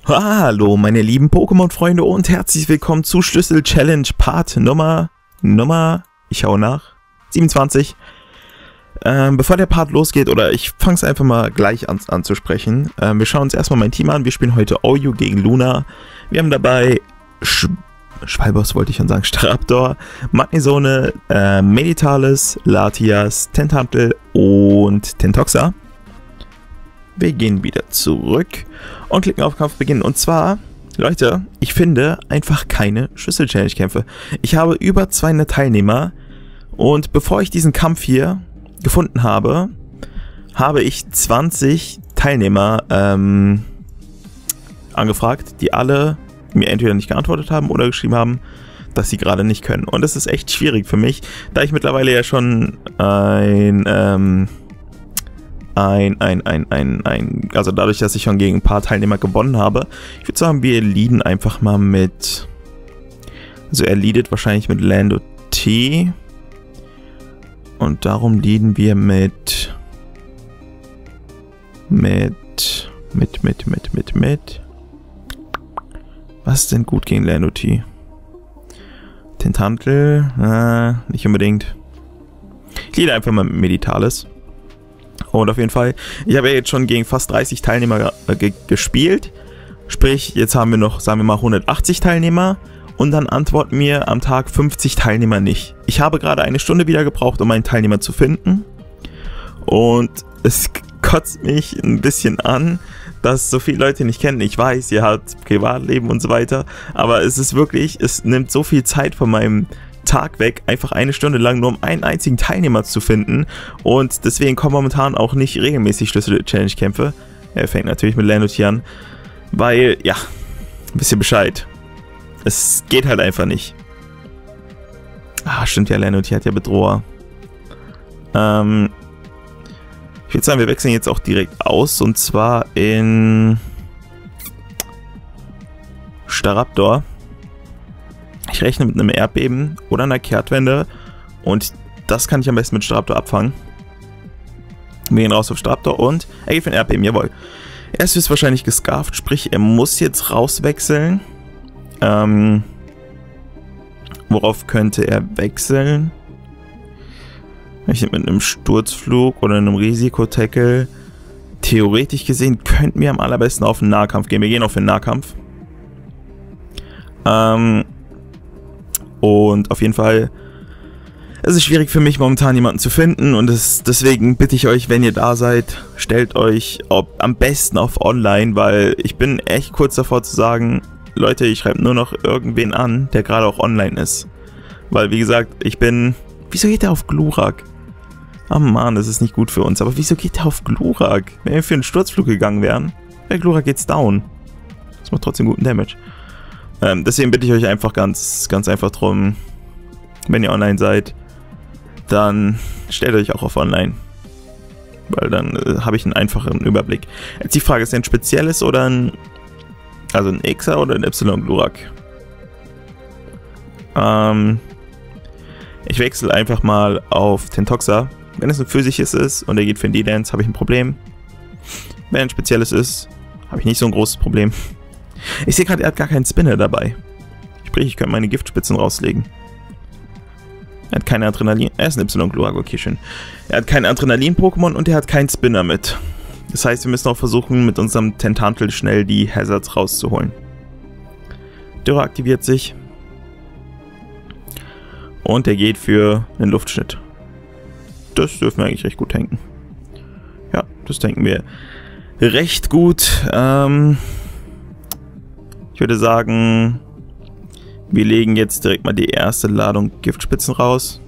Hallo meine lieben Pokémon-Freunde und herzlich willkommen zu Schlüssel-Challenge Part Nummer, ich hau nach, 27. Bevor der Part losgeht, oder ich fange es einfach mal gleich an zu sprechen. Wir schauen uns erstmal mein Team an. Wir spielen heute OU gegen Luna. Wir haben dabei Schwalboss, wollte ich schon sagen, Staraptor, Magnesone, Meditalis, Latias, Tentactel und Tentoxa. Wir gehen wieder zurück und klicken auf Kampfbeginn. Und zwar, Leute, ich finde einfach keine Schlüssel-Challenge-Kämpfe. Ich habe über 200 Teilnehmer und bevor ich diesen Kampf hier gefunden habe, habe ich 20 Teilnehmer angefragt, die alle mir entweder nicht geantwortet haben oder geschrieben haben, dass sie gerade nicht können. Und das ist echt schwierig für mich, da ich mittlerweile ja schon also dadurch, dass ich schon gegen ein paar Teilnehmer gewonnen habe. Ich würde sagen, wir leaden einfach mal mit, also er leadet wahrscheinlich mit Lando T. Und darum leaden wir mit was ist denn gut gegen Lando T? Tentactel, nicht unbedingt. Ich leade einfach mal mit Meditalis. Und auf jeden Fall, ich habe ja jetzt schon gegen fast 30 Teilnehmer gespielt. Sprich, jetzt haben wir noch, sagen wir mal, 180 Teilnehmer. Und dann antworten mir am Tag 50 Teilnehmer nicht. Ich habe gerade eine Stunde wieder gebraucht, um einen Teilnehmer zu finden. Und es kotzt mich ein bisschen an, dass so viele Leute nicht kennen. Ich weiß, ihr habt Privatleben und so weiter. Aber es ist wirklich, es nimmt so viel Zeit von meinem Tag weg, einfach eine Stunde lang nur um einen einzigen Teilnehmer zu finden. Und deswegen kommen momentan auch nicht regelmäßig Schlüssel-Challenge-Kämpfe. Er fängt natürlich mit Lando T an. Weil, ja, wisst ihr Bescheid. Es geht halt einfach nicht. Ah, stimmt ja, Lando T hat ja Bedroher. Ich würde sagen, wir wechseln jetzt auch direkt aus. Und zwar in Staraptor. Ich rechne mit einem Erdbeben oder einer Kehrtwende. Und das kann ich am besten mit Staraptor abfangen. Wir gehen raus auf Staraptor und er geht für ein Erdbeben, jawohl. Er ist wahrscheinlich gescarft, sprich er muss jetzt rauswechseln. Worauf könnte er wechseln? Ich mit einem Sturzflug oder einem Risikotackle. Theoretisch gesehen könnten wir am allerbesten auf den Nahkampf gehen. Wir gehen auf den Nahkampf. Und auf jeden Fall, es ist schwierig für mich momentan jemanden zu finden und deswegen bitte ich euch, wenn ihr da seid, stellt euch am besten auf Online, weil ich bin echt kurz davor zu sagen, Leute, ich schreibe nur noch irgendwen an, der gerade auch online ist. Weil wie gesagt, wieso geht der auf Glurak? Oh Mann, das ist nicht gut für uns, aber wieso geht der auf Glurak? Wenn wir für einen Sturzflug gegangen wären, bei Glurak geht's down. Das macht trotzdem guten Damage. Deswegen bitte ich euch einfach ganz einfach drum, wenn ihr online seid, dann stellt euch auch auf online. Weil dann habe ich einen einfacheren Überblick. Jetzt die Frage, ist ein spezielles oder ein Xer oder ein Y-Glurak? Ich wechsle einfach mal auf Tentoxa. Wenn es ein physisches ist und er geht für ein D-Dance, habe ich ein Problem. Wenn ein spezielles ist, habe ich nicht so ein großes Problem. Ich sehe gerade, er hat gar keinen Spinner dabei. Sprich, ich könnte meine Giftspitzen rauslegen. Er hat keine Adrenalin. Er ist ein Y-Glurak, okay, schön. Er hat kein Adrenalin-Pokémon und er hat keinen Spinner mit. Das heißt, wir müssen auch versuchen, mit unserem Tentactel schnell die Hazards rauszuholen. Dürre aktiviert sich. Und er geht für einen Luftschnitt. Das dürfen wir eigentlich recht gut tanken. Ja, das tanken wir recht gut. Ich würde sagen, wir legen jetzt direkt mal die erste Ladung Giftspitzen raus.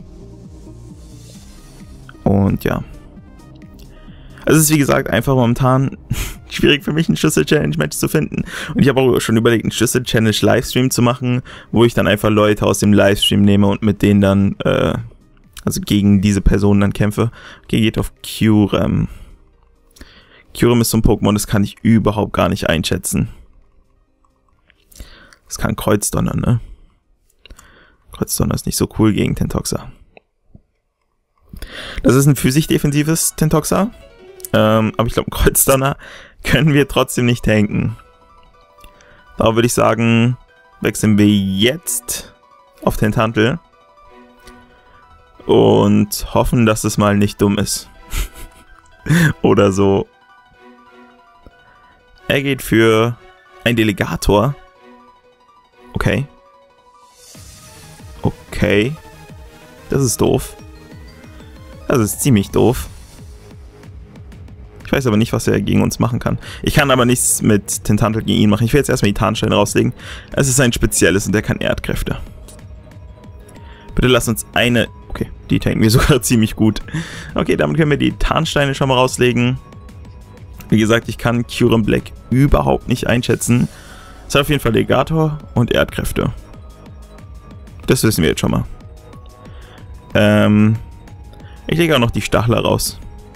Und ja. Also es ist wie gesagt einfach momentan schwierig für mich, ein Schlüssel-Challenge-Match zu finden. Und ich habe auch schon überlegt, einen Schlüssel-Challenge-Livestream zu machen, wo ich dann einfach Leute aus dem Livestream nehme und mit denen dann, also gegen diese Personen dann kämpfe. Okay, geht auf Kyurem. Kyurem ist so ein Pokémon, das kann ich überhaupt gar nicht einschätzen. Das kann Kreuzdonner, ne? Kreuzdonner ist nicht so cool gegen Tentoxa. Das ist ein physisch-defensives Tentoxa. Aber ich glaube, Kreuzdonner können wir trotzdem nicht tanken. Da würde ich sagen, wechseln wir jetzt auf Tentantel. Und hoffen, dass es mal nicht dumm ist. Oder so. Er geht für ein Delegator. Okay. Okay. Das ist doof. Das ist ziemlich doof. Ich weiß aber nicht, was er gegen uns machen kann. Ich kann aber nichts mit Tentantel gegen ihn machen. Ich will jetzt erstmal die Tarnsteine rauslegen. Es ist ein spezielles und der kann Erdkräfte. Bitte lass uns eine... Okay, die tanken wir sogar ziemlich gut. Okay, damit können wir die Tarnsteine schon mal rauslegen. Wie gesagt, ich kann Kyurem Black überhaupt nicht einschätzen. Es hat auf jeden Fall Legator und Erdkräfte. Das wissen wir jetzt schon mal. Ich lege auch noch die Stachler raus.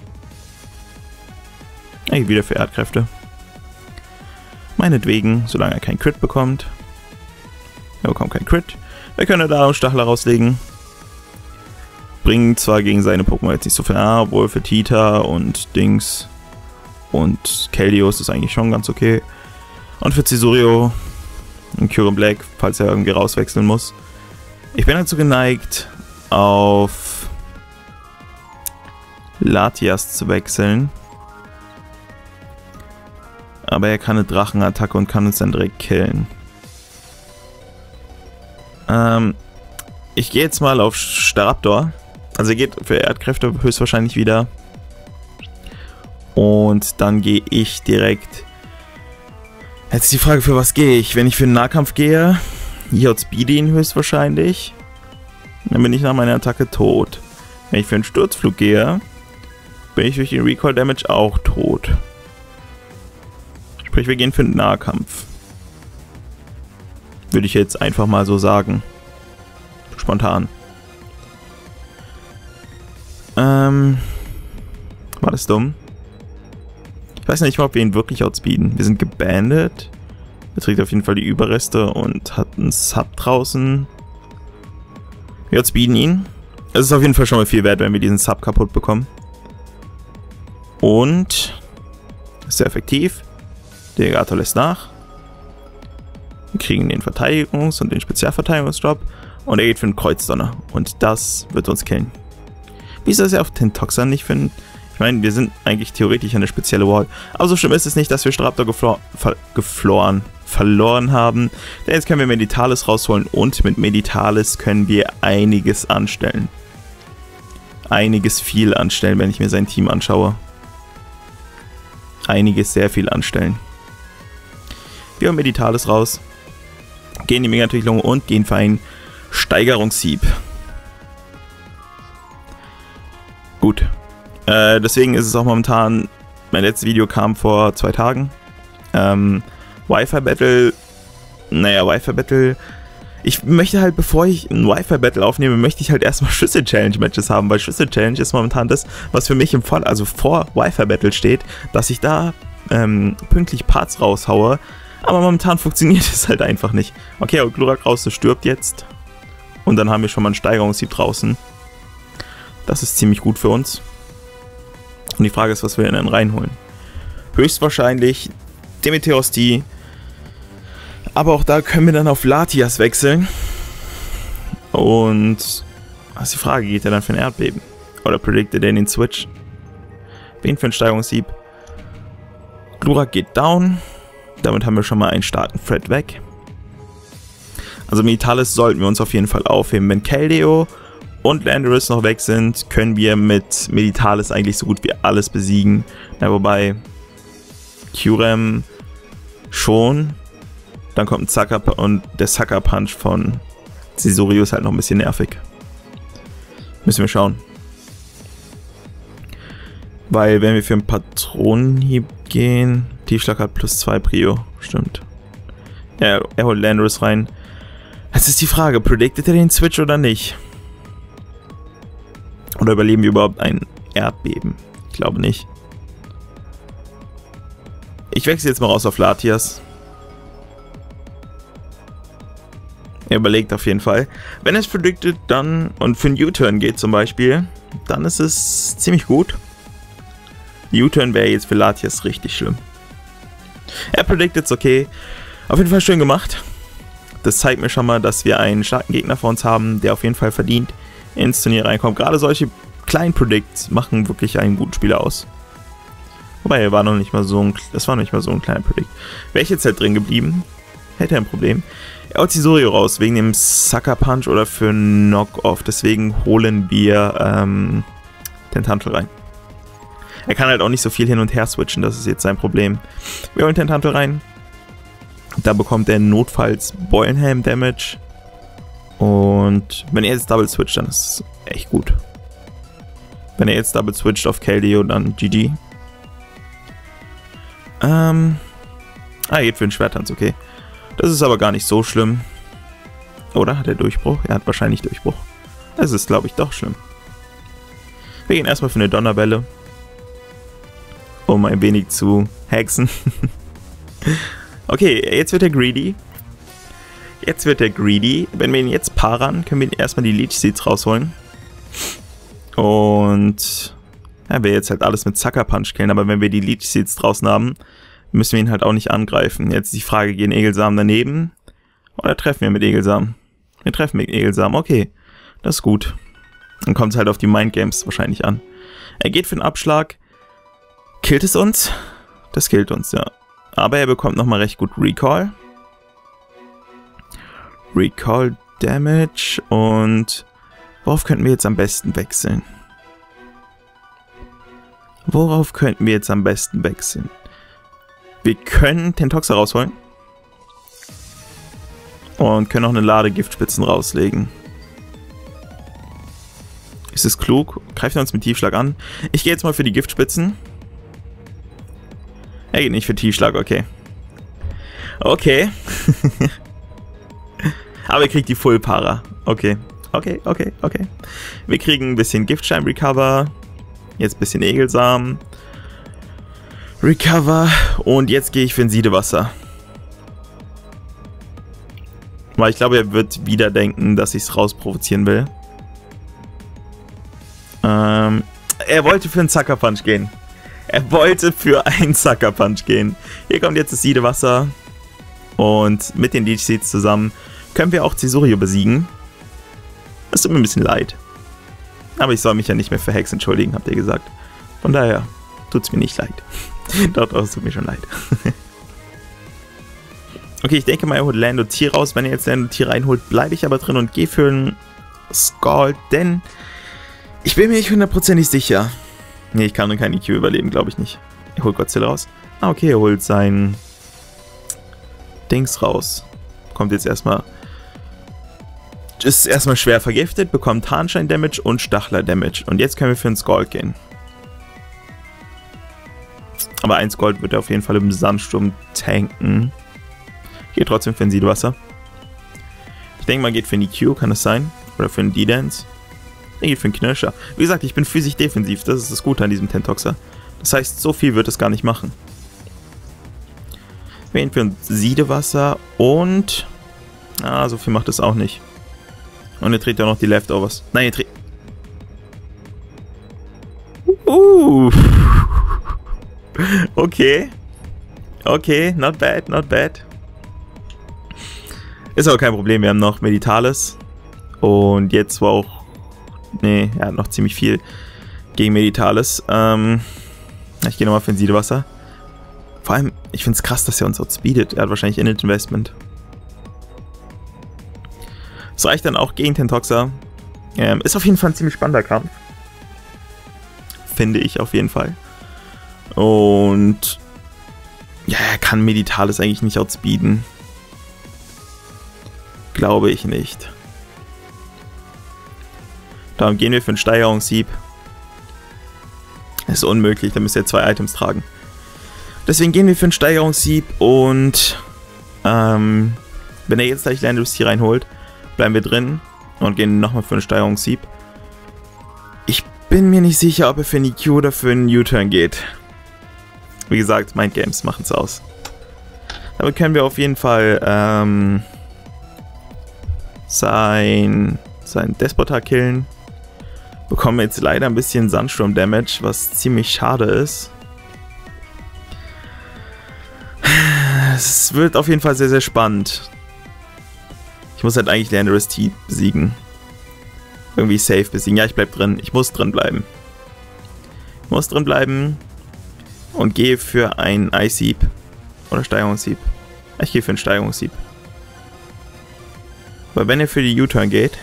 Er geht wieder für Erdkräfte. Meinetwegen, solange er kein Crit bekommt. Er bekommt kein Crit. Wir können da auch Stachler rauslegen. Bringen zwar gegen seine Pokémon jetzt nicht so viel, obwohl für Tita und Dings und Keldeo ist eigentlich schon ganz okay. Und für Cisurio und Kyurem Black, falls er irgendwie rauswechseln muss. Ich bin dazu geneigt, auf Latias zu wechseln. Aber er kann eine Drachenattacke und kann uns dann direkt killen. Ich gehe jetzt mal auf Staraptor. Also er geht für Erdkräfte höchstwahrscheinlich wieder. Und dann gehe ich direkt... Jetzt ist die Frage, für was gehe ich? Wenn ich für den Nahkampf gehe, ich outspeede ihn höchstwahrscheinlich. Dann bin ich nach meiner Attacke tot. Wenn ich für einen Sturzflug gehe, bin ich durch den Recoil Damage auch tot. Sprich, wir gehen für den Nahkampf. Würde ich jetzt einfach mal so sagen. Spontan. War das dumm? Ich weiß nicht mal, ob wir ihn wirklich outspeeden. Wir sind gebandet. Er trägt auf jeden Fall die Überreste und hat einen Sub draußen. Wir outspeeden ihn. Es ist auf jeden Fall schon mal viel wert, wenn wir diesen Sub kaputt bekommen. Und ist sehr effektiv. Der Delegator lässt nach. Wir kriegen den Verteidigungs- und den Spezialverteidigungsjob. Und er geht für einen Kreuzdonner. Und das wird uns killen. Wieso ist er auf Tentoxan nicht finden? Ich meine, wir sind eigentlich theoretisch eine spezielle Wall. Aber so schlimm ist es nicht, dass wir Staraptor verloren haben. Denn jetzt können wir Meditalis rausholen. Und mit Meditalis können wir einiges anstellen. Einiges viel anstellen, wenn ich mir sein Team anschaue. Einiges sehr viel anstellen. Wir haben Meditalis raus. Gehen die Megaentwicklung und gehen für einen Steigerungshieb. Gut. Deswegen ist es auch momentan, mein letztes Video kam vor 2 Tagen. Wi-Fi Battle. Naja, Wi-Fi Battle. Ich möchte halt, bevor ich ein Wi-Fi Battle aufnehme, möchte ich halt erstmal Schlüssel-Challenge-Matches haben, weil Schlüssel-Challenge ist momentan das, was für mich im vor Wi-Fi Battle steht, dass ich da pünktlich Parts raushaue. Aber momentan funktioniert es halt einfach nicht. Okay, aber Glurak raus, stirbt jetzt. Und dann haben wir schon mal einen Steigerungshieb draußen. Das ist ziemlich gut für uns. Und die Frage ist, was wir denn reinholen. Höchstwahrscheinlich Demeteos D. Aber auch da können wir dann auf Latias wechseln. Und was ist die Frage? Geht er dann für ein Erdbeben? Oder predicted er den Switch? Wen für einen Steigerungshieb? Glurak geht down. Damit haben wir schon mal einen starken Threat weg. Also Meditalis sollten wir uns auf jeden Fall aufheben. Wenn Keldeo und Landorus noch weg sind, können wir mit Meditalis eigentlich so gut wie alles besiegen. Ja, wobei Kyurem schon. Dann kommt ein Sucker und der Sucker Punch von Cisurio ist halt noch ein bisschen nervig. Müssen wir schauen. Weil wenn wir für einen Patronenhieb gehen, Tiefschlag hat +2 Prio, stimmt. Ja, er holt Landorus rein. Jetzt ist die Frage, predicted er den Switch oder nicht? Oder überleben wir überhaupt ein Erdbeben? Ich glaube nicht. Ich wechsle jetzt mal raus auf Latias. Er überlegt auf jeden Fall. Wenn es predicted dann und für einen U-Turn geht zum Beispiel, dann ist es ziemlich gut. U-Turn wäre jetzt für Latias richtig schlimm. Er predicted es okay. Auf jeden Fall schön gemacht. Das zeigt mir schon mal, dass wir einen starken Gegner vor uns haben, der auf jeden Fall verdient ins Turnier reinkommt. Gerade solche kleinen Predicts machen wirklich einen guten Spieler aus. Wobei, das war noch nicht mal so ein kleiner Predict. Wäre ich jetzt halt drin geblieben, hätte er ein Problem. Er haut Cisorio raus, wegen dem Sucker Punch oder für Knock-Off. Deswegen holen wir Tentantel rein. Er kann halt auch nicht so viel hin und her switchen, das ist jetzt sein Problem. Wir holen Tentantel rein. Da bekommt er notfalls Boilenhelm Damage. Und wenn er jetzt Double switcht, dann ist es echt gut. Wenn er jetzt Double switcht auf Keldeo, dann GG. Er geht für den Schwerttanz, okay. Das ist aber gar nicht so schlimm. Oder? Hat er Durchbruch? Er hat wahrscheinlich Durchbruch. Das ist, glaube ich, doch schlimm. Wir gehen erstmal für eine Donnerwelle. Um ein wenig zu hexen. Okay, jetzt wird er greedy. Wenn wir ihn jetzt paaren, können wir ihn erstmal die Leech Seeds rausholen. Und ja, wir jetzt halt alles mit Sucker Punch killen, aber wenn wir die Leech Seeds draußen haben, müssen wir ihn halt auch nicht angreifen. Jetzt die Frage, gehen Egelsamen daneben? Oder treffen wir mit Egelsamen? Wir treffen mit Egelsamen, okay. Das ist gut. Dann kommt es halt auf die Mindgames wahrscheinlich an. Er geht für den Abschlag. Killt es uns? Das killt uns, ja. Aber er bekommt nochmal recht gut Recall. Recall Damage und worauf könnten wir jetzt am besten wechseln? Wir können Tentoxa rausholen. Und können auch eine Lade Giftspitzen rauslegen. Ist es klug? Greift er uns mit Tiefschlag an? Ich gehe jetzt mal für die Giftspitzen. Er geht nicht für Tiefschlag, okay. Okay. Aber er kriegt die Full Para. Okay. Wir kriegen ein bisschen Giftschein Recover. Jetzt ein bisschen Egelsamen. Recover. Und jetzt gehe ich für ein Siedewasser. Weil ich glaube, er wird wieder denken, dass ich es rausprovozieren will. Er wollte für einen Sucker Punch gehen. Hier kommt jetzt das Siedewasser. Und mit den Leech Seeds zusammen können wir auch Cisorio besiegen. Das tut mir ein bisschen leid. Aber ich soll mich ja nicht mehr für Hex entschuldigen, habt ihr gesagt. Von daher tut es mir nicht leid. Doch, es tut mir schon leid. Okay, ich denke mal, er holt Lando Tier raus. Wenn er jetzt Lando Tier reinholt, bleibe ich aber drin und gehe für einen Scald, denn ich bin mir nicht hundertprozentig sicher. Ne, ich kann kein EQ überleben, glaube ich nicht. Er holt Godzilla raus. Ah, okay, er holt sein Dings raus. Kommt jetzt erstmal. Ist erstmal schwer vergiftet, bekommt Tarnstein-Damage und Stachler-Damage. Und jetzt können wir für einen Scald gehen. Aber ein Scald wird er auf jeden Fall im Sandsturm tanken. Geht trotzdem für ein Siedewasser. Ich denke mal, geht für einen EQ, kann es sein? Oder für einen D-Dance. Er geht für einen Knirscher. Wie gesagt, ich bin physisch defensiv. Das ist das Gute an diesem Tentoxa. Das heißt, so viel wird es gar nicht machen. Wir gehen für ein Siedewasser und... Ah, so viel macht es auch nicht. Und er dreht ja noch die Leftovers. Nein, er dreht... Okay. Okay, not bad, not bad. Ist aber kein Problem, wir haben noch Meditalis. Und jetzt war auch... Nee, er hat noch ziemlich viel gegen Meditalis. Ich gehe nochmal für ein Siedewasser. Vor allem, ich finde es krass, dass er uns outspeedet. Er hat wahrscheinlich Init Investment. Das reicht dann auch gegen Tentoxa. Ist auf jeden Fall ein ziemlich spannender Kampf. Finde ich auf jeden Fall. Und... Ja, er kann Meditalis eigentlich nicht outspeeden. Glaube ich nicht. Darum gehen wir für einen Steigerungshieb. Das ist unmöglich, da müsst ihr 2 Items tragen. Deswegen gehen wir für einen Steigerungshieb und wenn er jetzt gleich Landus hier reinholt, bleiben wir drin und gehen nochmal für einen Steigerungshieb. Ich bin mir nicht sicher, ob er für einen EQ oder für einen U-Turn geht. Wie gesagt, Mindgames machen es aus. Damit können wir auf jeden Fall sein Despotar killen. Bekommen jetzt leider ein bisschen Sandsturm-Damage, was ziemlich schade ist. Es wird auf jeden Fall sehr, sehr spannend. Ich muss halt eigentlich Landorus T besiegen. Irgendwie safe besiegen. Ja, ich bleib drin. Ich muss drin bleiben. Ich muss drin bleiben. Und gehe für ein Eishieb. Oder Steigerungshieb. Ich gehe für einen Steigerungshieb. Weil wenn er für die U-Turn geht...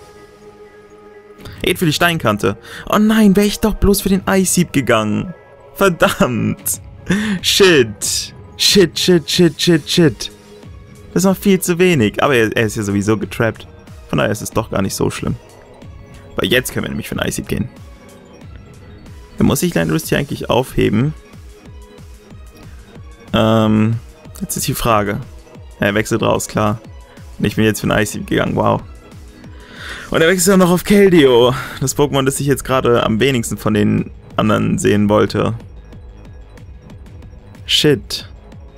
Er geht für die Steinkante. Oh nein, wäre ich doch bloß für den Eishieb gegangen. Verdammt. Shit. Shit. Das ist noch viel zu wenig. Aber er ist ja sowieso getrappt. Von daher ist es doch gar nicht so schlimm. Weil jetzt können wir nämlich für den Eishieb gehen. Dann muss ich Landorus hier eigentlich aufheben. Jetzt ist die Frage. Er wechselt raus, klar. Und ich bin jetzt für den Eishieb gegangen, wow. Und er wechselt auch noch auf Keldeo. Das Pokémon, das ich jetzt gerade am wenigsten von den anderen sehen wollte. Shit.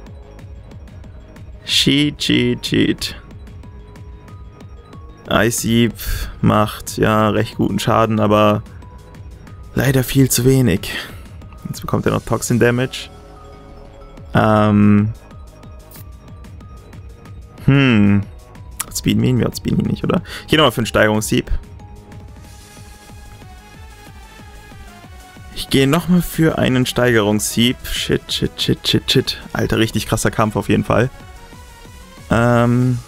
Cheat. Eishieb macht ja recht guten Schaden, aber leider viel zu wenig. Jetzt bekommt er noch Toxin Damage. Speeden wir ihn nicht, oder? Ich gehe nochmal für einen Steigerungshieb. Ich gehe nochmal für einen Steigerungshieb. Shit. Alter, richtig krasser Kampf auf jeden Fall. Ein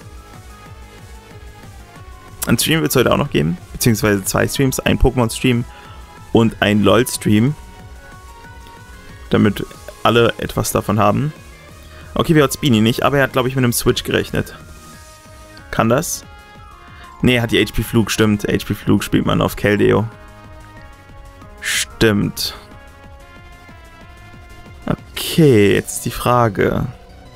Stream wird es heute auch noch geben. Beziehungsweise 2 Streams. Ein Pokémon-Stream und ein LOL-Stream. Damit alle etwas davon haben. Okay, wir outspeeden ihn nicht, aber er hat, glaube ich, mit einem Switch gerechnet. Kann das? Ne, er hat die HP Flug, stimmt. HP Flug spielt man auf Keldeo. Stimmt. Okay, jetzt ist die Frage.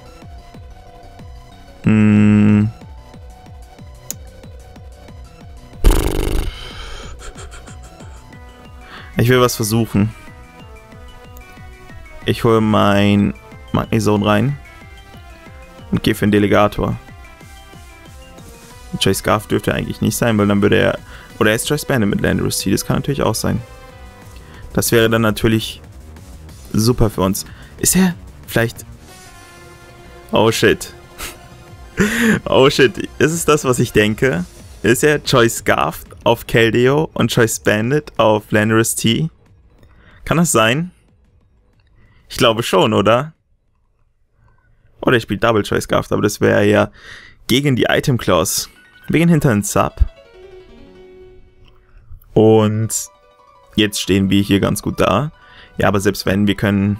Ich will was versuchen. Ich hole mein Magnezone rein und gehe für den Delegator. Choice Scarf dürfte eigentlich nicht sein, weil dann würde er... Oder er ist Choice Bandit mit Landorus T, das kann natürlich auch sein. Das wäre dann natürlich super für uns. Ist er vielleicht... Oh shit. Oh shit, ist es das, was ich denke? Ist er Choice Scarf auf Keldeo und Choice Bandit auf Landorus T? Kann das sein? Ich glaube schon, oder? Oder er spielt Double Choice Scarf, aber das wäre ja gegen die Item Clause. Wir gehen hinter den Sub. Und jetzt stehen wir hier ganz gut da. Ja, aber selbst wenn, wir können...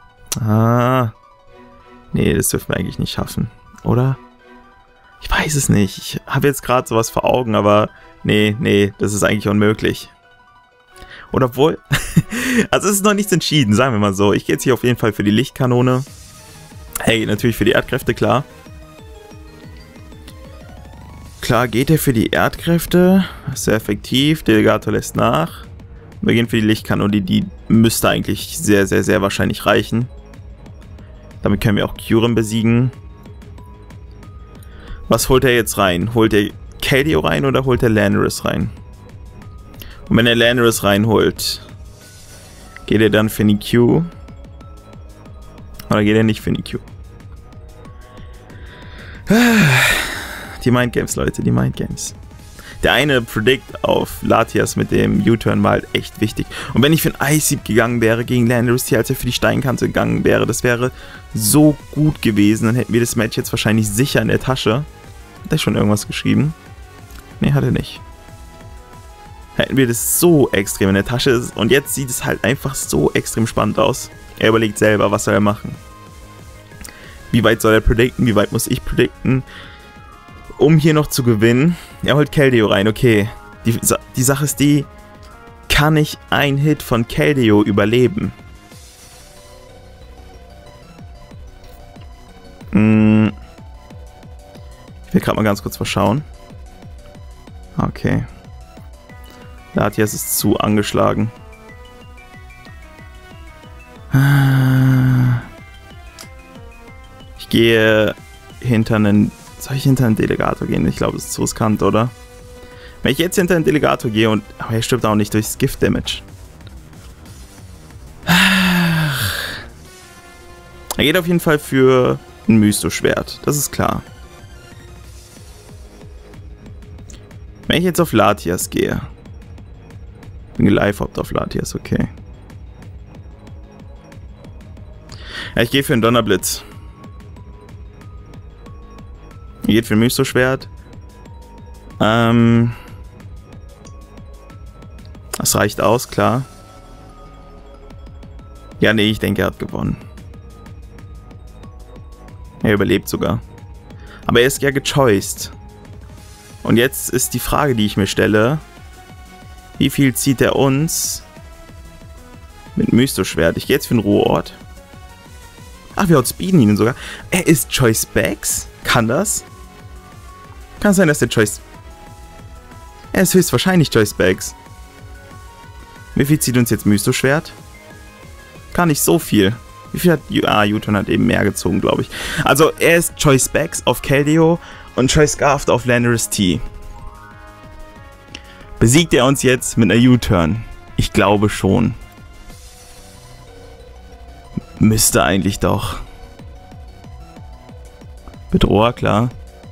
Nee, das dürfen wir eigentlich nicht schaffen, oder? Ich weiß es nicht. Ich habe jetzt gerade sowas vor Augen, aber nee, das ist eigentlich unmöglich. Oder obwohl... Also es ist noch nichts entschieden, sagen wir mal so. Ich gehe jetzt hier auf jeden Fall für die Lichtkanone. Hey, natürlich für die Erdkräfte, klar. Klar geht er für die Erdkräfte. Sehr effektiv. Delegator lässt nach. Wir gehen für die Lichtkanone. Die müsste eigentlich sehr, sehr, sehr wahrscheinlich reichen. Damit können wir auch Kyurem besiegen. Was holt er jetzt rein? Holt er Keldeo rein oder holt er Landorus rein? Und wenn er Landorus reinholt, geht er dann für die Q? Oder geht er nicht für die Q? Die Mindgames, Leute, die Mindgames. Der eine Predict auf Latias mit dem U-Turn war halt echt wichtig. Und wenn ich für ein Eishieb gegangen wäre gegen Landorus T, als er für die Steinkante gegangen wäre, das wäre so gut gewesen. Dann hätten wir das Match jetzt wahrscheinlich sicher in der Tasche. Hat er schon irgendwas geschrieben? Ne, hat er nicht. Hätten wir das so extrem in der Tasche. Und jetzt sieht es halt einfach so extrem spannend aus. Er überlegt selber, was soll er machen. Wie weit soll er predikten? Wie weit muss ich predikten? Um hier noch zu gewinnen. Er holt Keldeo rein, okay. Die Sache ist die, kann ich einen Hit von Keldeo überleben? Ich will gerade mal ganz kurz verschauen. Okay. Latias ist zu angeschlagen. Ich gehe hinter einen... Soll ich hinter einen Delegator gehen? Ich glaube, das ist zu riskant, oder? Wenn ich jetzt hinter einen Delegator gehe und... Aber er stirbt auch nicht durchs Gift-Damage. Er geht auf jeden Fall für ein Mysto-Schwert. Das ist klar. Wenn ich jetzt auf Latias gehe. Bin gelive-hoppt auf Latias, okay. Ja, ich gehe für einen Donnerblitz. Ihr geht für ein Mysto-Schwert. Das reicht aus, klar. Ja, nee, ich denke, er hat gewonnen. Er überlebt sogar. Aber er ist ja gechoiced. Und jetzt ist die Frage, die ich mir stelle. Wie viel zieht er uns mit Mysto-Schwert? Ich gehe jetzt für einen Ruheort. Ach, wir outspeeden ihn sogar. Er ist Choice Bags? Kann das? Kann sein, dass der Choice... Er ist höchstwahrscheinlich Choice Bags. Wie viel zieht uns jetzt Mysto-Schwert? Gar nicht so viel. Wie viel hat... U-Turn hat eben mehr gezogen, glaube ich. Also, er ist Choice Bags auf Keldeo und Choice Scarf auf Landorus T. Besiegt er uns jetzt mit einer U-Turn? Ich glaube schon. Müsste eigentlich doch. Bedroher, klar.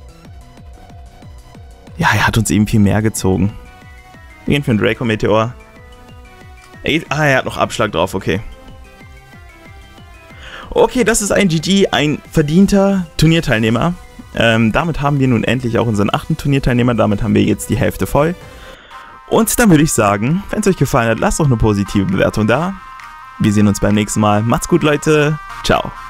Ja, er hat uns eben viel mehr gezogen. Wir gehen für einen Draco-Meteor. Er hat noch Abschlag drauf, okay. Okay, das ist ein GG, ein verdienter Turnierteilnehmer. Damit haben wir nun endlich auch unseren 8. Turnierteilnehmer. Damit haben wir jetzt die Hälfte voll. Und dann würde ich sagen, wenn es euch gefallen hat, lasst doch eine positive Bewertung da. Wir sehen uns beim nächsten Mal. Macht's gut, Leute. Ciao.